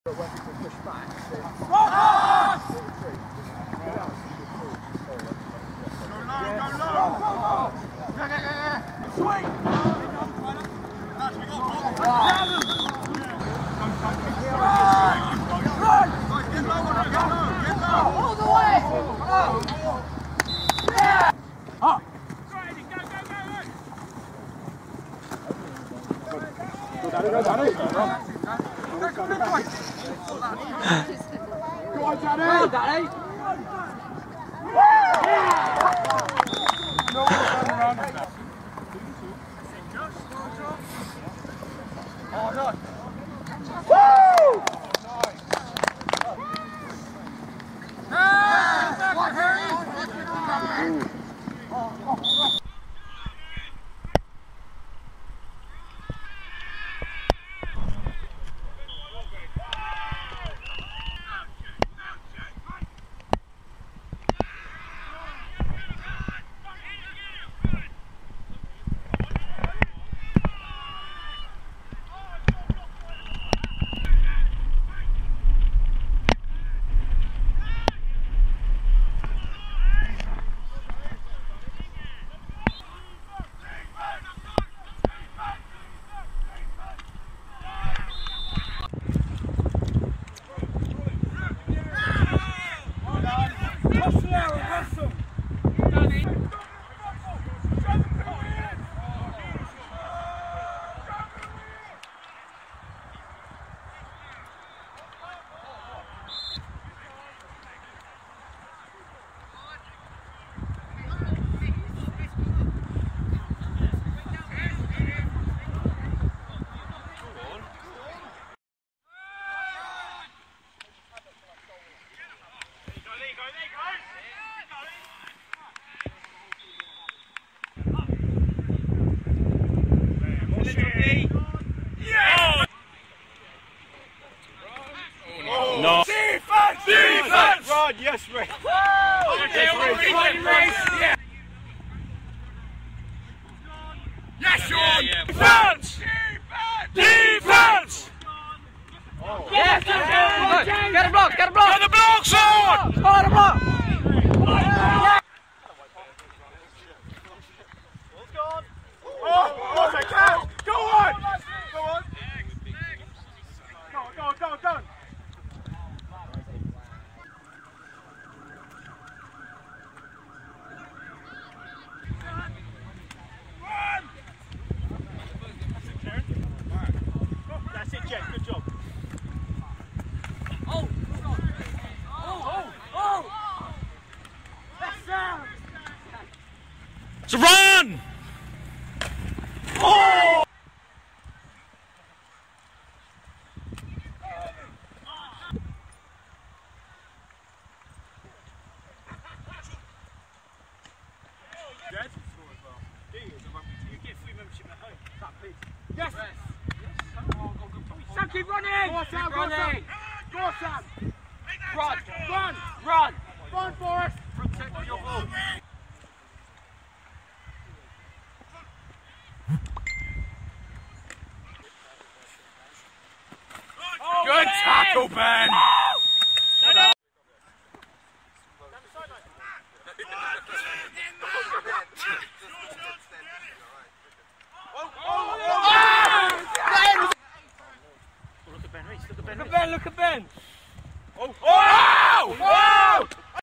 But when people push back, all the way! Up! Go, Danny! Go on, Danny! Go, Danny! No one around him now. Oh, no! Woo! No. Defense! Defense! Rod, yes, Rick. Yeah. Yes, Sean! Defense! Defense! Yes, get a block, get a block! Get the blocks on! Get a block! Oh, what's it, Cal? Go on! Go on! Go! That's it, Jen. Good job. It's a run! Oh! Yes! Sam, keep running! Go, Sam! Keep running! Go, Sam! Run! Run! Run! Forrest! Protect your ball. Good tackle, Ben! Look at Ben, Reece, look at Ben. Look at Ben! Oh! Oh!